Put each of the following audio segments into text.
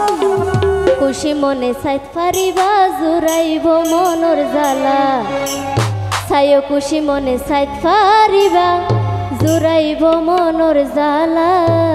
খুশি মনে সাইত ফারিবা জুরাইব মনর জ্বালা ছায়ো খুশি মনে সাইত ফারিবা জুরাইব মনর জ্বালা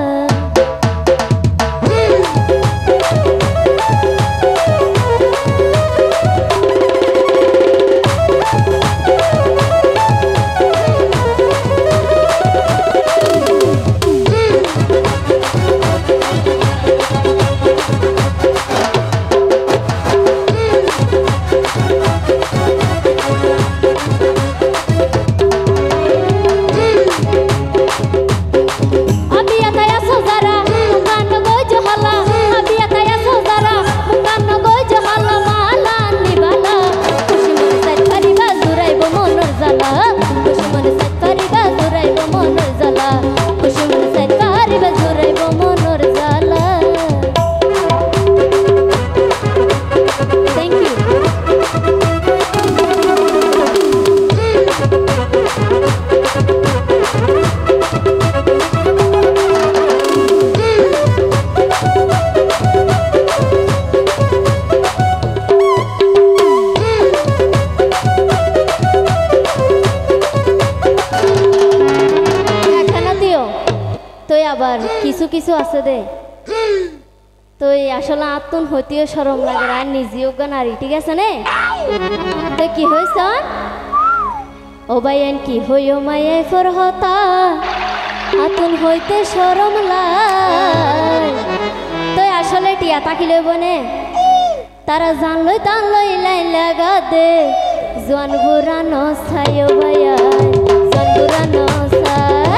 আবার কিছু কিছু আছে দে তো আসলে আত্মন হইতেও শরম লাগে আর নিজেও নারী ঠিক আছে নে তো কি হয়েছ ও বাইন কি হইও মায়ে ফরহতা আত্মন হইতে শরম লাই তো আসলে টিয়া তাকিলে বনে তারা জানলই তানলই লাইন লাগা দে জোয়ান বুড়ানো ছাইও বাইয়া জোয়ান বুড়ানো ছাই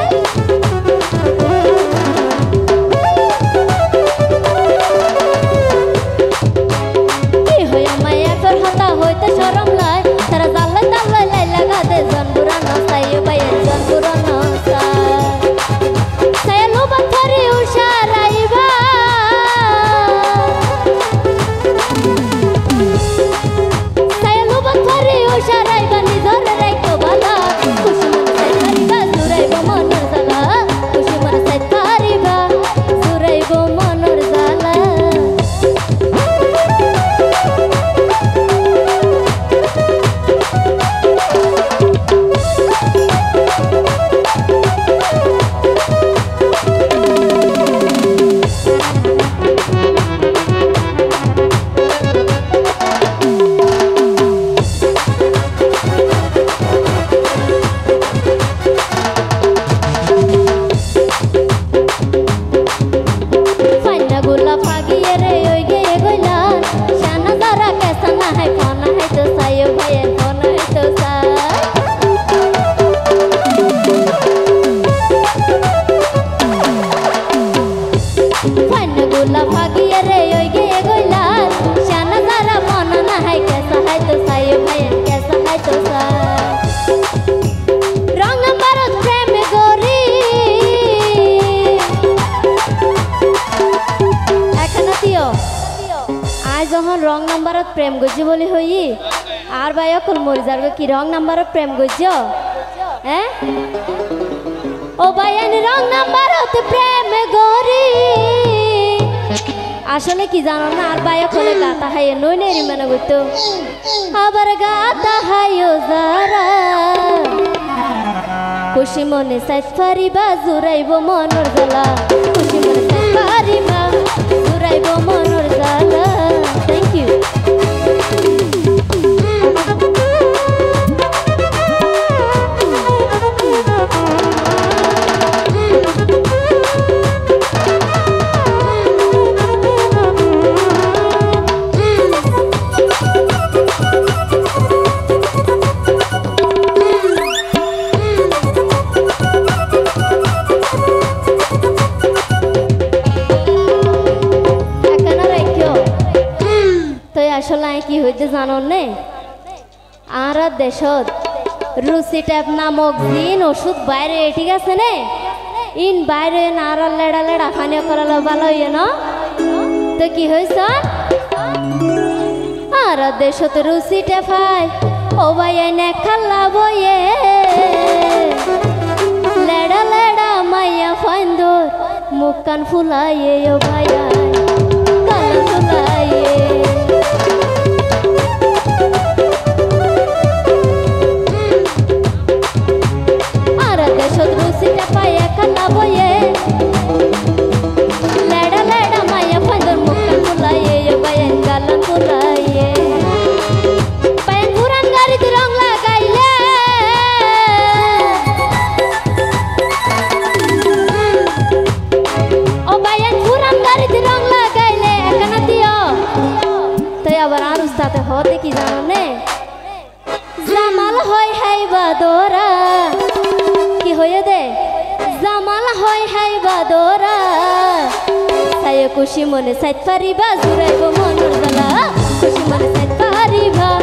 হইতে শরম লাই তারা জানলে তানলে লাই লাগা দে জন বুড়ানো চাই বাইয়ে জন বুড়ানো চাই লোবা ধরে উষারাইবা চাই লোবা ধরে উষারাইবা নিজর রাইতো বালা খুশি মন চাই পারিবা জুরাইব মনর জ্বালা খুশি মন চাই পারিবা জুরাইব মনর জ্বালা যখন রং নাম্বারত প্রেম গজ্য বলি হই আর ভাই অকল মরি যাবে কি রং নাম্বারত প্রেম গজ্য হ্যাঁ ও ভাই আমি রং নাম্বারত প্রেম গরি আসলে কি জানো না আর ভাই অকলে গাতা হাই নই নেরি মানে গতো আবার গাতা হাইও যারা খুশি মনে সাইত ফারিবা জুরাইব মনর জ্বালা খুশি মনে সাইত ফারিবা জুরাইব মনর জ্বালা থ্যাংক ইউ আসলে কি হইতে জানো নে আর দেশত রুচি ট্যাপ নামক জিন ওষুধ বাইরে ঠিক আছে নে ইন বাইরে আর লেড়া লেড়া খানিয়া করালো ভালো হইয়ে না তো কি হয়েছ আর দেশত রুচি টেফাই ও ভাই নে খাল্লা বইয়ে লেড়া লেড়া মাইয়া ফাইন্দর মুখ কান ফুলাইয়ে ও ভাই গাল্লা তোলাইয়ে আর দেশত রুসিটা পায় কান্না বয়ে লেডা লেডা মায়া ফান্দর মুখটা তোলাইয়ে বায়ান গাল্লা তোলাইয়ে বায়ান পুরান গাড়িতে রং লাগাইলে ও বায়ান পুরান গাড়িতে রং লাগাইলে একানা দিও তাই আবার আর উস্তাতে হ দেখি জানো নে জামাল হয় হাইবা দোরা কি হয়ে দে জামাল হয় হাইবা দোরা তাই খুশি মনে সাইত পারিবা জুড়াইব মনের জ্বালা খুশি মনে সাইত পারিবা